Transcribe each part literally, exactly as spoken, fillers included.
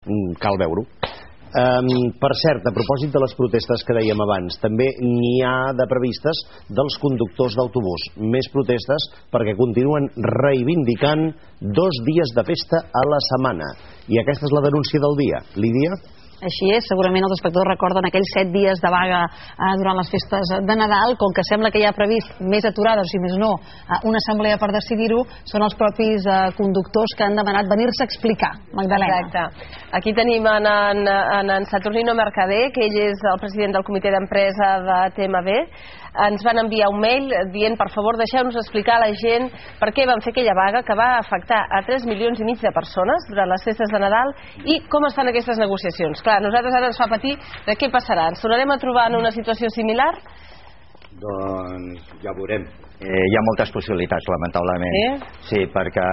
cal veure-ho. Um, per cert, a propòsit de les protestes que dèiem abans, també n'hi ha de previstes dels conductors d'autobús. Més protestes perquè continuen reivindicant dos dies de festa a la setmana. I aquesta és la denúncia del dia. Lídia? Així és, segurament els espectadors recorden aquells set dies de vaga eh, durant les festes de Nadal. Com que sembla que hi ha previst més aturades, si més no, eh, una assemblea per decidir-ho, són els propis eh, conductors que han demanat venir-se a explicar. Magdalena. Exacte. Aquí tenim en, en, en, en Saturnino Mercader, que ell és el president del comitè d'empresa de T M B. Ens van enviar un mail dient, per favor, deixeu-nos explicar a la gent per què van fer aquella vaga que va afectar a tres milions i mig de persones durant les festes de Nadal i com es fan aquestes negociacions. Clar, nosaltres ara ens fa patir de què passarà. Ens tornarem a trobar en una situació similar? Doncs ja veurem. Eh, hi ha moltes possibilitats, lamentablement. Sí? Sí, perquè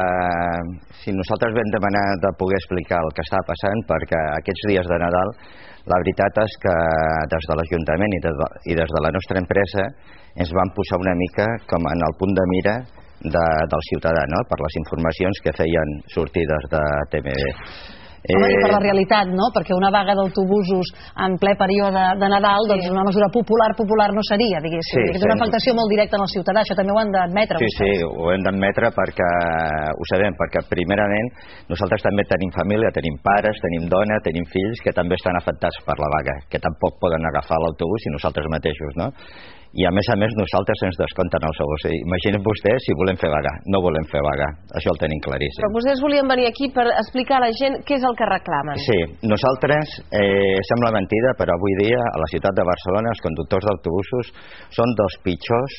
si nosaltres vam demanar de poder explicar el que està passant, perquè aquests dies de Nadal, la veritat és que des de l'Ajuntament i, de, i des de la nostra empresa ens van posar una mica com en el punt de mira de, del ciutadà, no? Per les informacions que feien sortides de T M B. Home, i per la realitat, no? Perquè una vaga d'autobusos en ple període de Nadal, doncs una mesura popular, popular no seria, diguéssim. Sí, és una afectació molt directa en el ciutadà, això també ho han d'admetre. Sí, sí, ho hem d'admetre perquè ho sabem, perquè primerament nosaltres també tenim família, tenim pares, tenim dona, tenim fills que també estan afectats per la vaga, que tampoc poden agafar l'autobús i nosaltres mateixos, no? I a més a més nosaltres ens descompten el sou. O sigui, imaginen vostès si volem fer vaga. No volem fer vaga, això el tenim claríssim. Però vostès volien venir aquí per explicar a la gent què és el que reclamen. Sí, nosaltres, eh, sembla mentida, però avui dia a la ciutat de Barcelona els conductors d'autobusos són dels pitjors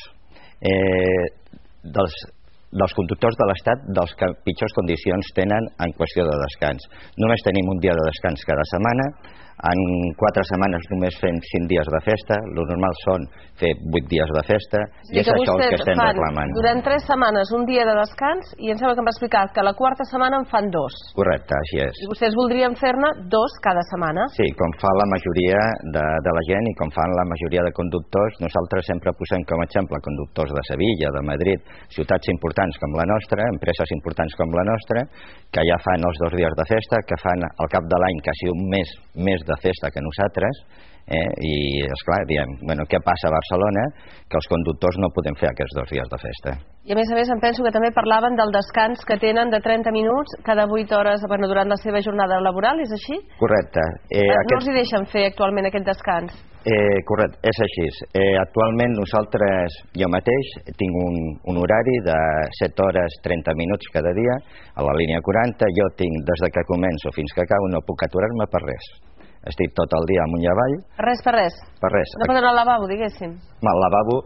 eh, dels, dels conductors de l'Estat, dels que pitjors condicions tenen en qüestió de descans. Només tenim un dia de descans cada setmana. En quatre setmanes només fem cinc dies de festa, el normal són fer vuit dies de festa, i és això el que estem reclamant. Durant tres setmanes un dia de descans, i em sembla que em va explicar que la quarta setmana en fan dos. Correcte, així és. I vostès voldrien fer-ne dos cada setmana? Sí, com fa la majoria de, de la gent i com fan la majoria de conductors. Nosaltres sempre posem com a exemple conductors de Sevilla, de Madrid, ciutats importants com la nostra, empreses importants com la nostra, que ja fan els dos dies de festa, que fan al cap de l'any quasi un mes més de festa que nosaltres, eh? I esclar, diem, bueno, què passa a Barcelona? Que els conductors no podem fer aquests dos dies de festa. I a més a més em penso que també parlaven del descans que tenen de trenta minuts cada vuit hores, bueno, durant la seva jornada laboral, és així? Correcte. Eh, no aquest... els hi deixen fer actualment aquest descans? Eh, correcte, és així. Eh, actualment nosaltres, jo mateix, tinc un, un horari de set hores trenta minuts cada dia a la línia quaranta. Jo tinc, des de que començo fins que acabo, no puc aturar-me per res. Estic tot el dia amunt i avall. Per res, per res? Per res. No poden anar al lavabo, diguéssim? Al lavabo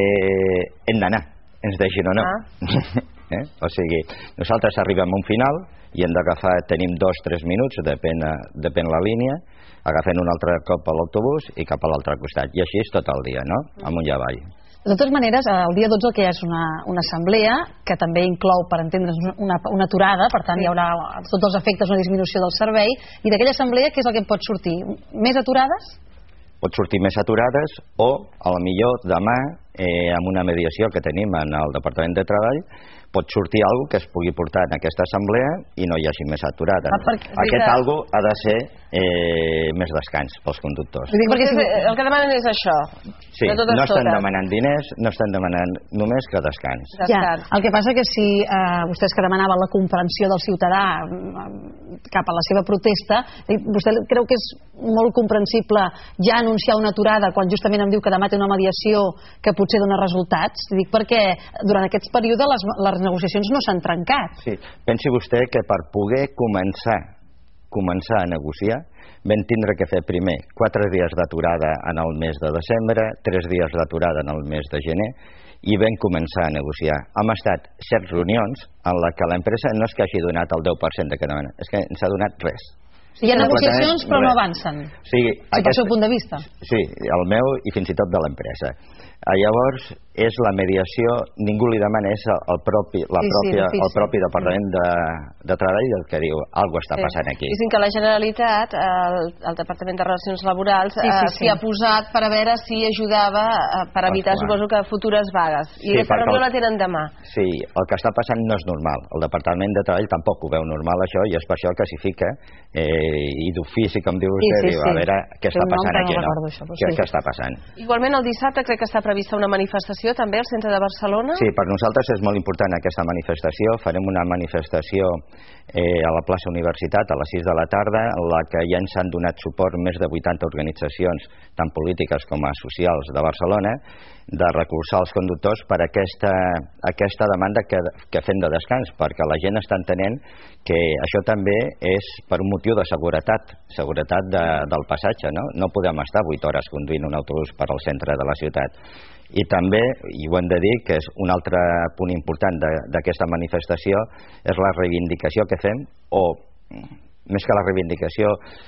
eh, hem d'anar, ens deixin o no. Ah. eh? O sigui, nosaltres arribem a un final i hem d'agafar, tenim dos o tres minuts, depèn, depèn la línia, agafem un altre cop a l'autobús i cap a l'altre costat. I així és tot el dia, no? Amunt i avall. De totes maneres, el dia dotze el que hi ha és una, una assemblea que també inclou, per entendre's, una, una aturada, per tant hi haurà tots els efectes una disminució del servei, i d'aquella assemblea què és el que pot sortir? Més aturades? Pot sortir més aturades o, a lo millor, demà, eh, amb una mediació que tenim en el Departament de Treball, pot sortir alguna que es pugui portar en aquesta assemblea i no hi hagi més aturada. Ah, perquè, Aquest algo ha de ser eh, més descans pels conductors. Perquè el que demanen és això. Sí, de no estan demanant diners, no estan demanant només que descans. Ja, el que passa que si eh, vostès que demanaven la comprensió del ciutadà cap a la seva protesta, vostè creu que és molt comprensible ja anunciar una aturada quan justament em diu que demà té una mediació que potser dona resultats? Dic perquè durant aquests períodes les, les negociacions no s'han trencat. Sí, pensi vostè que per poder començar començar a negociar vam tindre que fer primer quatre dies d'aturada en el mes de desembre, tres dies d'aturada en el mes de gener i vam començar a negociar. Hem estat set reunions en la que l'empresa no és que hagi donat el deu per cent de que demana, és que ens ha donat res. Hi ha negociacions però no avancen, sí, aquest... el seu punt de vista. Sí, el meu i fins i tot de l'empresa. Llavors, és la mediació, ningú li demana, és el propi, la sí, pròpia, sí, el propi Departament de, de Treball el que diu, alguna cosa està sí. passant aquí. Diguin que la Generalitat, el, el Departament de Relacions Laborals, s'hi sí, sí, sí. ha posat per a veure si ajudava per evitar, Esclar. suposo que, futures vagues. I sí, aquesta reunió el... la tenen demà. Sí, el que està passant no és normal. El Departament de Treball tampoc ho veu normal, això, i és per això que s'hi fica, eh, i d'ofici, com diu vostè, sí, sí, diu, a veure què està passant aquí, no? Això, què, sí. què està passant? Igualment, el dissabte crec que està prevista una manifestació també al centre de Barcelona. Sí, per nosaltres és molt important aquesta manifestació. Farem una manifestació eh, a la plaça Universitat a les sis de la tarda, en la que ja ens han donat suport més de vuitanta organitzacions, tant polítiques com a socials de Barcelona, de recolzar els conductors per aquesta, aquesta demanda que, que fem de descans, perquè la gent està entenent que això també és per un motiu de seguretat, seguretat de, del passatge, no? No podem estar vuit hores conduint un autobús per al centre de la ciutat. I també, i ho hem de dir, que és un altre punt important d'aquesta manifestació, és la reivindicació que fem, o més que la reivindicació,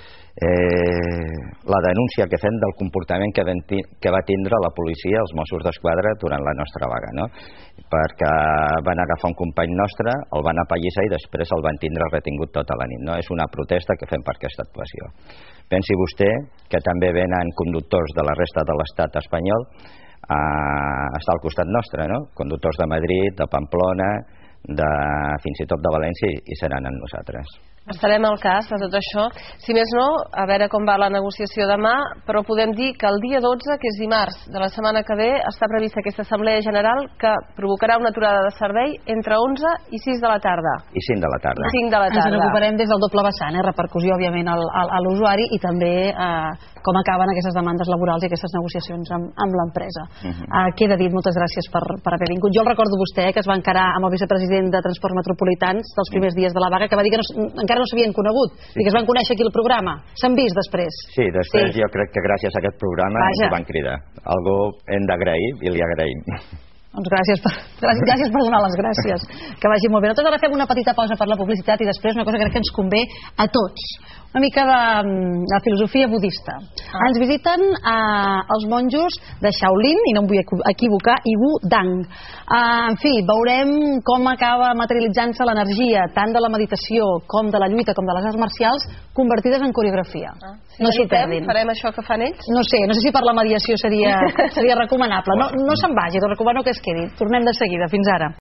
eh, la denúncia que fem del comportament que, que va tindre la policia, els Mossos d'Esquadra, durant la nostra vaga, no? Perquè van agafar un company nostre, el van apallissar i després el van tindre retingut tota la nit, no? És una protesta que fem per aquesta actuació. Pensi vostè que també venen conductors de la resta de l'estat espanyol a estar al costat nostre, no? Conductors de Madrid, de Pamplona, de, fins i tot de València, i seran amb nosaltres. Estarem al cas de tot això. Si més no, a veure com va la negociació demà, però podem dir que el dia dotze, que és dimarts de la setmana que ve, està prevista aquesta assemblea general que provocarà una aturada de servei entre onze i sis de la tarda. I cinc de la tarda. cinc de la tarda. Ens recuperem des del doble vessant, eh? Repercussió, òbviament, al, al, a l'usuari i també eh, com acaben aquestes demandes laborals i aquestes negociacions amb, amb l'empresa. Uh -huh. uh, queda dit, moltes gràcies per, per haver vingut. Jo el recordo vostè, eh, que es va encarar amb el vicepresident de Transports Metropolitans dels primers dies de la vaga, que va dir que no, encara no s'havien conegut, sí. I que es van conèixer aquí al programa. S'han vist després? Sí, després sí. Jo crec que gràcies a aquest programa Vaja. ens ho van cridar. Algú hem d'agrair i li agraïm. Doncs gràcies per, gràcies per donar les gràcies. Que vagi molt bé. Nosaltres ara fem una petita pausa per la publicitat i després una cosa que crec que ens convé a tots. Una mica de, de filosofia budista. Ah. Ens visiten eh, els monjos de Shaolin, i no em vull equivocar, i Wudang. Eh, en fi, veurem com acaba materialitzant-se l'energia, tant de la meditació com de la lluita com de les arts marcials, convertides en coreografia. Ah. Si no s'ho perdin. Farem això que fan ells? No sé, no sé si per la mediació seria, seria recomanable. No, no se'n vagi, us recomano que es quedi. Tornem de seguida. Fins ara.